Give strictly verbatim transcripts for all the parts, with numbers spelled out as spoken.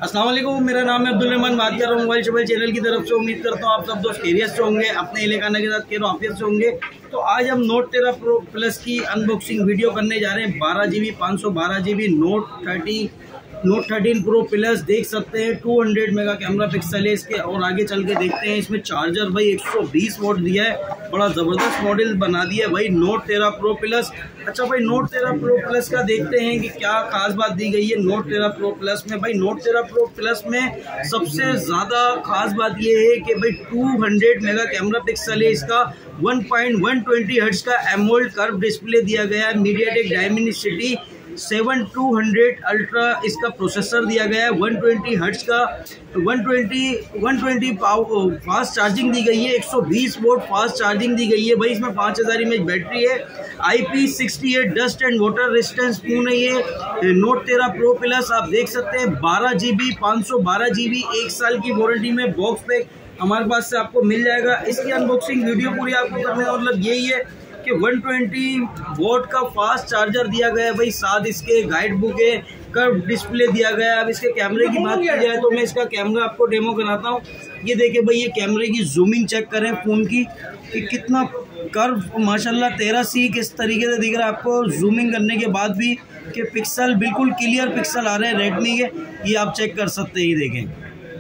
अस्सलाम वालेकुम, मेरा नाम है अब्दुल रहमान, बात कर रहा हूँ मोबाइल शोबाइल चैनल की तरफ से। उम्मीद करता हूँ आप सब दोस्त खैरियत से होंगे, अपने इलाका के साथ खैर आफियत से होंगे। तो आज हम नोट तेरह प्रो प्लस की अनबॉक्सिंग वीडियो करने जा रहे हैं। बारह जी बी पाँच सौ बारह G B note thirty note thirteen pro plus देख सकते हैं। दो सौ मेगा कैमरा पिक्सल है इसके। और आगे चल के देखते हैं इसमें चार्जर भाई एक सौ बीस वोट दिया है, बड़ा ज़बरदस्त मॉडल बना दिया है भाई नोट तेरह प्रो प्लस। अच्छा भाई, नोट तेरह प्रो प्लस का देखते हैं कि क्या खास बात दी गई है नोट तेरह प्रो प्लस में। भाई नोट तेरह प्रो प्लस में सबसे ज़्यादा खास बात ये है कि भाई दो सौ मेगा कैमरा पिक्सल है इसका। One point one twenty hertz का एमोल्ड कर्व डिस्प्ले दिया गया है। MediaTek Dimensity seven two hundred ultra इसका प्रोसेसर दिया गया है। वन ट्वेंटी हर्ट्ज का one twenty power fast charging दी गई है। एक सौ बीस वोल्ट फास्ट चार्जिंग दी गई है भाई। इसमें पाँच हज़ार एम एच बैटरी है। I P sixty eight dust and water resistance phone है ये नोट तेरह प्रो प्लस। आप देख सकते हैं बारह जी बी पाँच सौ बारह जी बी एक साल की वारंटी में बॉक्स पैक हमारे पास से आपको मिल जाएगा। इसकी अनबॉक्सिंग वीडियो पूरी आपको करने का मतलब यही है कि वन ट्वेंटी वोल्ट का फास्ट चार्जर दिया गया है भाई। साथ इसके गाइड बुक है, कर्व डिस्प्ले दिया गया है। अब इसके कैमरे की बात की जाए तो मैं इसका कैमरा आपको डेमो कराता हूँ। ये देखिए भाई, ये कैमरे की जूमिंग चेक करें फ़ोन की कि कितना कर्व माशाल्लाह तेरह सी किस तरीके से दिख रहा है आपको जूमिंग करने के बाद भी कि पिक्सल बिल्कुल क्लियर पिक्सल आ रहे हैं रेडमी के। ये आप चेक कर सकते हैं। ये देखें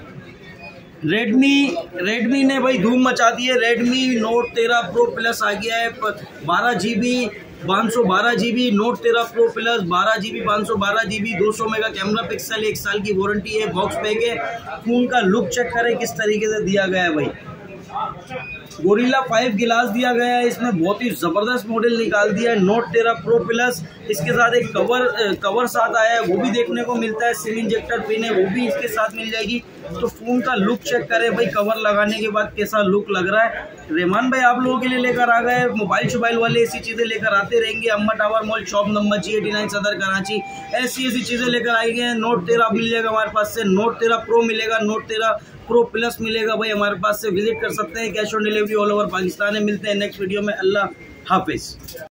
रेडमी रेडमी ने भाई धूम मचा दी है। रेडमी नोट तेरह प्रो प्लस आ गया है। बारह जी बी पाँच सौ बारह जी बी नोट तेरह प्रो प्लस, बारह जी बी पाँच सौ बारह जी बी दो सौ मेगा कैमरा पिक्सल, एक साल की वारंटी है, बॉक्स पैक है। फोन का लुक चेक करें किस तरीके से दिया गया है भाई। गोरिल्ला फाइव गिलास दिया गया है इसमें, बहुत ही ज़बरदस्त मॉडल निकाल दिया है नोट तेरह प्रो प्लस। इसके साथ एक कवर कवर साथ आया है, वो भी देखने को मिलता है। सिम इंजेक्टर पिन है, वो भी इसके साथ मिल जाएगी। तो फ़ोन का लुक चेक करें भाई, कवर लगाने के बाद कैसा लुक लग रहा है। रहमान भाई आप लोगों के लिए लेकर आ गए। मोबाइल शोबाइल वाले ऐसी चीज़ें लेकर आते रहेंगे। Amma tower mall shop number G eighty nine Saddar Karachi, ऐसी ऐसी चीज़ें लेकर आई गए। नोट तेरह मिल जाएगा हमारे पास से, नोट तेरह प्रो मिलेगा, नोट तेरह प्रो प्लस मिलेगा भाई। हमारे पास से विजिट कर सकते हैं। Cash on delivery all over Pakistan में। मिलते हैं नेक्स्ट वीडियो में। अल्लाह हाफिज़।